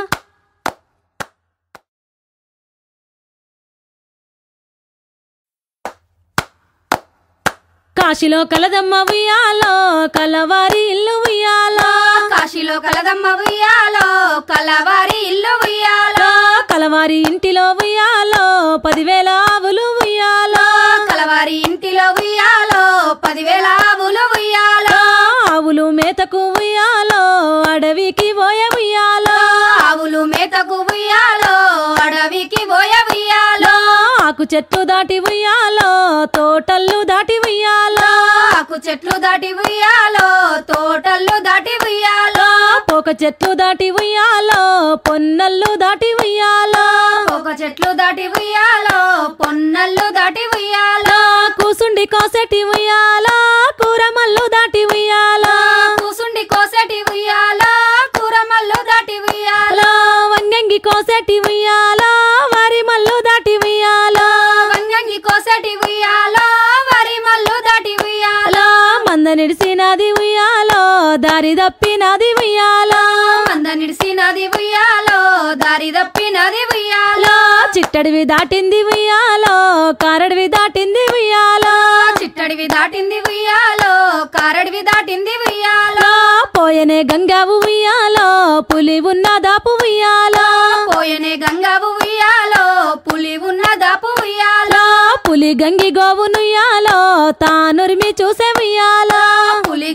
Speaker 4: కాశీలో కలదమ్మ ఉయ్యాలో కలవారి ఇల్లు ఉయ్యాలో
Speaker 1: కాశీలో కలదమ్మ ఉయ్యాలో కలవారి ఇల్లు ఉయ్యాలో
Speaker 4: కలవారి ఇంటిలో ఉయ్యాలో పదివేల ఆవులు ఉయ్యాలో
Speaker 1: కలవారి ఇంటిలో ఉయ్యాలో పదివేల ఆవులు ఉయ్యాలో
Speaker 4: ఆవులు మేతకు ఉయ్యాలో అడవికి పోయే ఉయ్యాలో
Speaker 1: ఆవులు మేతకు ఉయ్యాలో అడవికి పోయ ఉయ్యాలో
Speaker 4: ఆకు చెట్టు దాటి ఉయ్యాలో తోటల్లు దాటి ఉయ్యాలో
Speaker 1: ఆకు చెట్లు దాటి ఉయ్యాలో తోటల్లో దాటి ఉయ్యాలో
Speaker 4: పోక చెట్లు దాటి ఉయ్యాలో పొన్నల్లు దాటి ఉయ్యాలో
Speaker 1: ఒక చెట్లు దాటి ఉయ్యాలో పొన్నల్లు దాటి ఉయ్యాలో
Speaker 4: కూసుండి కోసెటి ఉయ్యాలో కూరమల్లు దాటి ఉయ్యాలో
Speaker 1: కూసుండి కోసటి ఉయ్యాలో కూరమల్లు దాటి ఉయ్యాలో
Speaker 4: వంగంగి కోసెటి ఉయ్యాలో వరి మల్లు దాటి ఉయ్యాలో
Speaker 1: వంగంగి కోసటి ఉయ్యాలో వరి మల్లు దాటి ఉయ్యాలో
Speaker 4: మంద నిడిసినది ఉయ్యాలో దారి తప్పినది ఉయ్యాలో
Speaker 1: మంద నిడిసినది ఉయ్యాలో దారి తప్పినది ఉయ్యాలో
Speaker 4: చిట్టడివి దాటింది ఉయ్యాలో కారడివి దాటింది ఉయ్యాలో
Speaker 1: చిట్టడివి దాటింది ఉయ్యాలో కారడివి దాటింది ఉయ్యాలో
Speaker 4: పోయనే గంగావు ఉయ్యాలో పులి ఉన్న దాపు ఉయ్యాలో
Speaker 1: పోయనే గంగావు ఉయ్యాలో పులి ఉన్న దాపు ఉయ్యాలో
Speaker 4: పులి గంగి గోవు నుయ్యాలో తానురిమి చూసే ఉయ్యాలో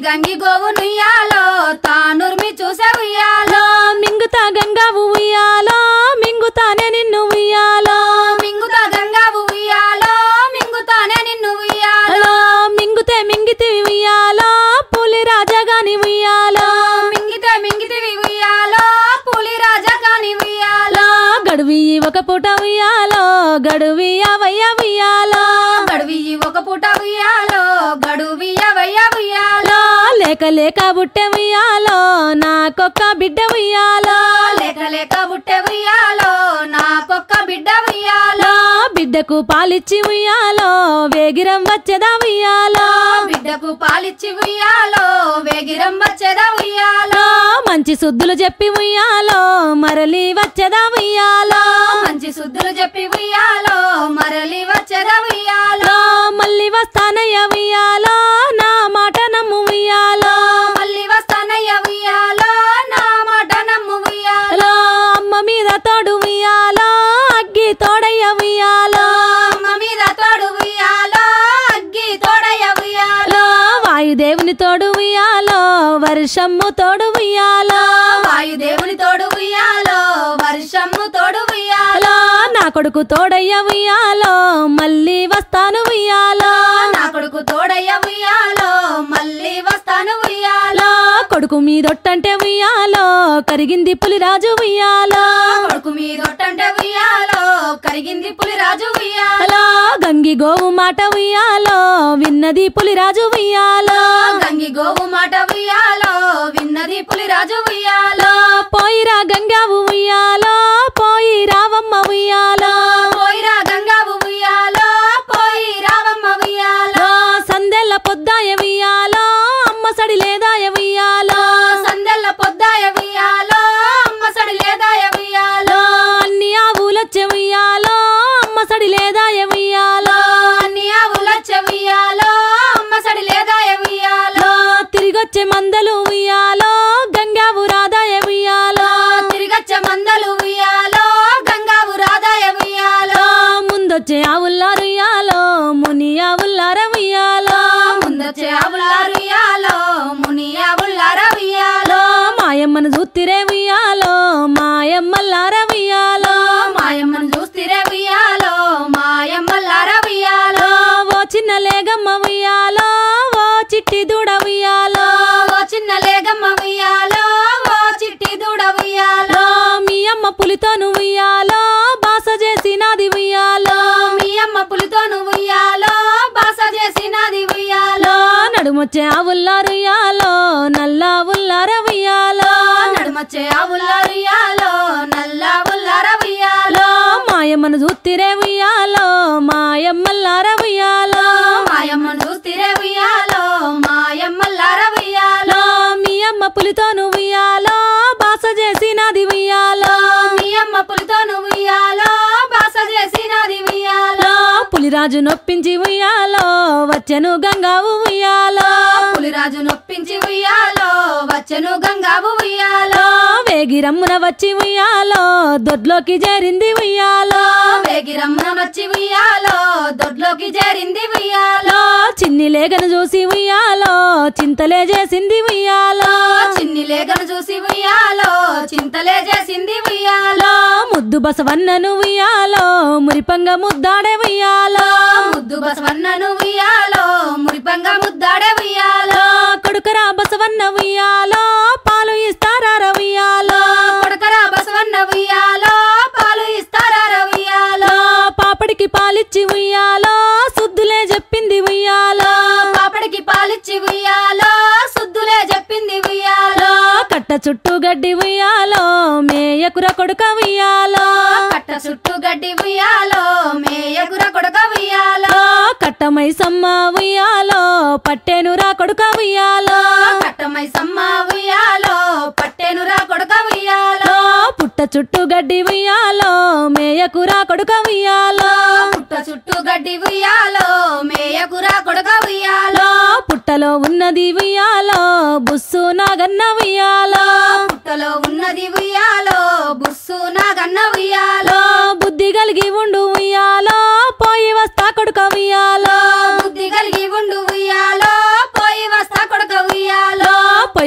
Speaker 2: గంగి గోవు నుయ్యాలో తానుర్మి చూసే ఉయ్యాలో
Speaker 4: మింగుతా గంగావు ఉయ్యాలో మింగుతానే నిన్ను ఉయ్యాలో
Speaker 2: మింగుతా గంగావు ఉయ్యాలో మింగుతానే నిన్ను ఉయ్యాలో
Speaker 4: మింగుతే మింగితి ఉయ్యాలో పులి రాజగాని ఉయ్యాలో
Speaker 2: మింగితే మింగితివి ఉయ్యాలో పులి రాజా కాని ఉయ్యాలో
Speaker 4: గడువి ఒక పూట ఉయ్యాలో గడువి అవయ్య ఉయ్యాలో
Speaker 2: గడువి ఒక పూట ఉయ్యాలో గడువి అవయ్య ఉయ్యాలో
Speaker 4: లేక లేక బుట్టె ఉయ్యాలో నాకొక్క బిడ్డ ఉయ్యాలో
Speaker 2: లేక లేక బుట్టె ఉయ్యాలో నాకొక్క బిడ్డ ఉయ్యాలో
Speaker 4: బిడ్డకు పాలిచ్చి ఉయ్యాలో వేగిరం వచ్చేదా ఉయ్యాలో
Speaker 2: బిడ్డకు పాలిచ్చి ఉయ్యాలో వేగిరం వచ్చేదా ఉయ్యాలో
Speaker 4: మంచి సుద్దులు చెప్పి ఉయ్యాలో మరలి వచ్చేదా ఉయ్యాలో
Speaker 2: మంచి సుద్దులు చెప్పి ఉయ్యాలో మరలి వచ్చేదా ఉయ్యాలో
Speaker 4: మళ్ళీ వస్తానయ్య ఉయ్యాలో నా మాట నమ్ము ఉయ్యాలో
Speaker 2: మళ్ళీ వస్తానయ్య ఉయ్యాలో నా మాట నమ్ము ఉయ్యాలో
Speaker 4: అమ్మ మీద తోడు ఉయ్యాలో అగ్గి తోడయ్య ఉయ్యాలో
Speaker 2: అమ్మ మీద తోడు ఉయ్యాలో అగ్గి తోడయ్య ఉయ్యాలో
Speaker 4: వాయుదేవుని తోడు ఉయ్యాలో వర్షము తోడు ఉయ్యాలో
Speaker 2: వాయుదేవుని తోడు ఉయ్యాలో వర్షము తోడు ఉయ్యాలో
Speaker 4: నా కొడుకు తోడయ్య ఉయ్యాలో మళ్ళీ వస్తాను ఉయ్యాలో
Speaker 2: నా కొడుకు తోడయ్య ఉయ్యాలో మళ్ళీ వస్తాను ఉయ్యాలో
Speaker 4: కొడుకు మీదొట్టంటే ఉయ్యాలో కరిగింది పులిరాజు ఉయ్యాలో
Speaker 2: కొడుకు మీదొట్టంటే ఉయ్యాలో కరిగింది పులిరాజు ఉయ్యాలో
Speaker 4: గంగి గోవు మాట ఉయ్యాలో విన్నది పులిరాజు ఉయ్యాలో
Speaker 2: గంగి గోవు మాట ఉయ్యాలో విన్నది పులిరాజు ఉయ్యాలో
Speaker 4: పోయిరా గంగావు ఉయ్యాలో పోయి రావమ్మ ఉయ్యాలో
Speaker 2: పోయిరా గంగావు ఉయ్యాలో పోయి రావమ్మ ఉయ్యాలో
Speaker 4: సందెల్ల పొద్దాయ ఉయ్యాలో అమ్మ సడి లేదాయ ఉయ్యాలో
Speaker 2: సందెల్ల పొద్దాయ ఉయ్యాలో అమ్మ సడి లేదాయ ఉయ్యాలో
Speaker 4: అన్ని ఆవులొచ్చే ఉయ్యాలో అమ్మ సడి లేదాయ ఉయ్యాలో
Speaker 2: అన్ని ఆవులొచ్చే ఉయ్యాలో అమ్మ సడి లేదాయ ఉయ్యాలో
Speaker 4: తిరిగొచ్చే మందలు ఉయ్యాలో గంగావు రాదాయ ఉయ్యాలో
Speaker 2: తిరిగొచ్చే మందలు ఉయ్యాలో గంగావు రాదాయ ఉయ్యాలో
Speaker 4: ముందొచ్చే ఆవుల్లారు ఉయ్యాలో ముని ఆవుల్లార ఉయ్యాలో
Speaker 2: ముందొచ్చే ఆవులారు ఉయ్యాలో ముని ఆవులార ఉయ్యాలో
Speaker 4: మాయమ్మను చూతిరే ఉయ్యాలో మాయమ్మల్లార ఉయ్యాలో
Speaker 2: మాయమ్మను చూస్తిరే ఉయ్యాలో మాయమ్మలార ఉయ్యాలో
Speaker 4: ఓ చిన్న లేగమ్మ ఉయ్యాలో ఓ చిట్టి దూడ ఉయ్యాలో
Speaker 2: ఓ చిన్న లేగమ్మ ఉయ్యాలో ఓ చిట్టి దూడ ఉయ్యాలో
Speaker 4: మీ అమ్మ పులితోను ఉయ్యాలో బాస చేసినది ఉయ్యాలో
Speaker 2: మీ అమ్మ పులితోను ఉయ్యాలో బాస చేసినది ఉయ్యాలో
Speaker 4: నడుమొచ్చే ఆవుల్లారు ఉయ్యాలో నల్ల ఉల్లార ఉయ్యాలో
Speaker 2: నడుమొచ్చే ఆవులారు ఉయ్యాలో నల్ల ఉల్లార ఉయ్యాలో
Speaker 4: మాయమ్మను చూతిరే ఉయ్యాలో మాయమ్మల్లార ఉయ్యాలో
Speaker 2: మాయమ్మను చూస్తిరే ఉయ్యాలో మాయమ్మలార ఉయ్యాలో
Speaker 4: మీ అమ్మ పులితోను ఉయ్యాలో బాస చేసినది ఉయ్యాలో
Speaker 2: మీ అమ్మ పులితోను ఉయ్యాలో బాస చేసినది ఉయ్యాలో
Speaker 4: పులిరాజు నొప్పించి ఉయ్యాలో వచ్చెను గంగావు ఉయ్యాలో
Speaker 2: పులిరాజు నొప్పించి ఉయ్యాలో వచ్చెను గంగావు ఉయ్యాలో
Speaker 4: వేగిరమ్మున వచ్చి ఉయ్యాలో దొడ్లోకి చేరింది ఉయ్యాలో
Speaker 2: వేగిరమ్మున వచ్చి ఉయ్యాలో దొడ్లోకి చేరింది ఉయ్యాలో
Speaker 4: చిన్ని లేగను చూసి ఉయ్యాలో చింతలే చేసింది ఉయ్యాలో
Speaker 2: చిన్ని లేగను చూసి ఉయ్యాలో చింతలే చేసింది ఉయ్యాలో
Speaker 4: ముద్దు బసవన్నను ఉయ్యాలో మురిపంగా ముద్దాడే ఉయ్యాలో
Speaker 2: ముద్దు బసవన్నను ఉయ్యాలో మురిపంగా ముద్దాడే ఉయ్యాలో
Speaker 4: కొడుకరా బసవన్న ఉయ్యాలో పాలు ఇస్తారా ఉయ్యాలో
Speaker 2: కొడుకరా బసవన్న ఉయ్యాలో పాలు ఇస్తారా ఉయ్యాలో
Speaker 4: పాపడికి పాలిచ్చి ఉయ్యాలో సుద్దులే చెప్పింది ఉయ్యాలో
Speaker 2: పాపడికి పాలిచ్చి ఉయ్యాలో సుద్దులే చెప్పింది ఉయ్యాలో
Speaker 4: కట్ట చుట్టూ గడ్డి ఉయ్యాలో మేయకుర కొడుక ఉయ్యాలో
Speaker 2: కట్ట చుట్టూ గడ్డి ఉయ్యాలో మేయకుర కొడుక ఉయ్యాలో
Speaker 4: కట్టమై సమ్మ ఉయ్యాలో పట్టేనురా కొడుక ఉయ్యాలో
Speaker 2: కట్టమై సమ్మ ఉయ్యాలో పట్టేనురా కొడుక ఉయ్యాలో
Speaker 4: పుట్ట చుట్టూ గడ్డి ఉయ్యాలో మేయకురా కొడుక ఉయ్యాలో
Speaker 2: పుట్ట చుట్టూ గడ్డి ఉయ్యాలో మేయకురా కొడుక ఉయ్యాలో
Speaker 4: పుట్టలో ఉన్నది ఉయ్యాలో బుస్సు నాగన్న ఉయ్యాలో
Speaker 2: పుట్టలో ఉన్నది ఉయ్యాలో బుస్సు నాగన్న ఉయ్యాలో
Speaker 4: బుద్ధి కలిగి ఉండు ఉయ్యాలో పోయి వస్తా కొడుక ఉయ్యాలో
Speaker 2: బుద్ధి కలిగి ఉండు ఉయ్యాలో పోయి వస్తా కొడుక ఉయ్యాలో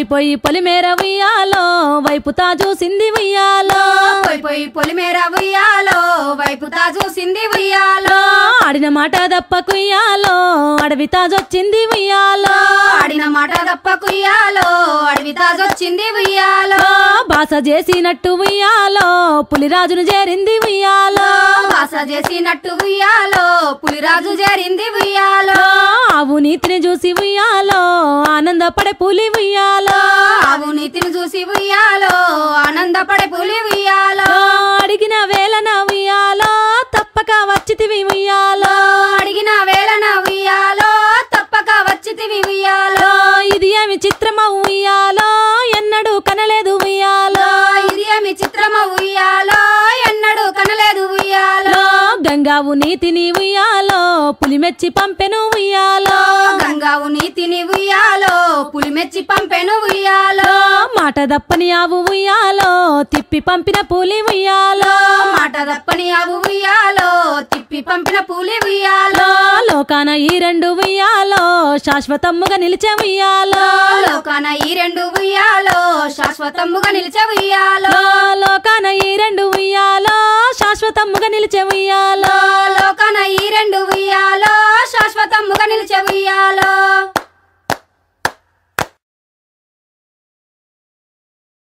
Speaker 4: పోయి పోయి పొలిమేర ఉయ్యాలో వైపుతా చూసింది ఉయ్యాలో
Speaker 2: పోయి పోయి పొలిమేర ఉయ్యాలో వైపుతా చూసింది ఉయ్యాలో
Speaker 4: ఆడిన మాట దప్పకుయ్యాలో అడవి తాజొచ్చింది ఉయ్యాలో
Speaker 2: ఆడిన మాట దప్పకుయ్యాలో అడవి తాజొచ్చింది ఉయ్యాలో
Speaker 4: బాస చేసినట్టు ఉయ్యాలో పులిరాజును చేరింది ఉయ్యాలో
Speaker 2: బాస చేసినట్టు ఉయ్యాలో పులిరాజు చేరింది ఉయ్యాలో
Speaker 4: ఆవు నీతిని చూసి ఉయ్యాలో ఆనందపడే పులి ఉయ్యాలో
Speaker 2: ఆవు నీతిని చూసి ఉయ్యాలో ఆనందపడే పులి ఉయ్యాలో
Speaker 4: అడిగిన వేళన ఉయ్యాలో తప్పక వచ్చితివి ఉయ్యాలో
Speaker 2: అడిగిన వేళన ఉయ్యాలో తప్పక వచ్చితివి ఉయ్యాలో
Speaker 4: ఇది ఏమి చిత్రమా ఉయ్యాలో ఎన్నడూ కనలేదు ఉయ్యాలో
Speaker 2: ఇది ఏమి చిత్రమ ఉయ్యాలో ఎన్నడూ కనలేదు ఉయ్యాలో
Speaker 4: గంగావు నీతిని ఉయ్యాలో పులిమెచ్చి పంపెను ఉయ్యాలో
Speaker 2: గంగావు నీతిని ఉయ్యాలో పులిమెచ్చి పంపెను ఉయ్యాలో
Speaker 4: మాట దప్పని ఆవు ఉయ్యాలో తిప్పి పంపిన పులి ఉయ్యాలో
Speaker 2: మాట దప్పని ఆవు ఉయ్యాలో తిప్పి పంపిన పులి ఉయ్యాలో
Speaker 4: లోకాన ఈ రెండు ఉయ్యాలో శాశ్వతముగా నిలిచే ఉయ్యాలో
Speaker 2: లోకాన ఈ రెండు ఉయ్యాలో శాశ్వతముగా నిలిచే ఉయ్యాలో
Speaker 4: లోకాన ఈ రెండు ఉయ్యాలో శాశ్వతముగా నిలిచే ఉయ్యాలో
Speaker 2: లోకాన ఈ రెండు ఉయ్యాలో శాశ్వతముగా నిలిచే ఉయ్యాలో